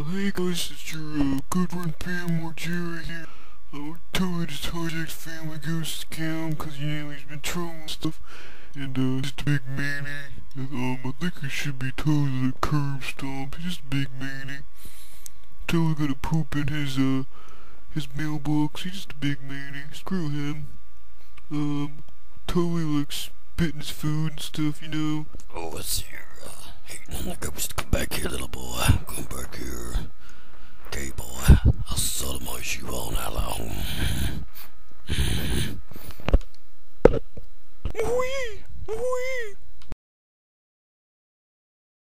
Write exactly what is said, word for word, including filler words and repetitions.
hey guys, it's your uh, good friend Pam or Jerry here. I would totally just hijacked Family Ghost account cause you know he's been trolling and stuff. And uh, just a big meanie. And, um, I think he should be totally curb stomped. He's just a big meanie. Totally gonna poop in his uh his mailbox. He's just a big meanie. Screw him. Um, totally like spitting his food and stuff, you know. Oh, it's here. Uh, hating on the ghost. Come back here, little boy. Come back here. Okay, boy. I'll sodomize you all night long.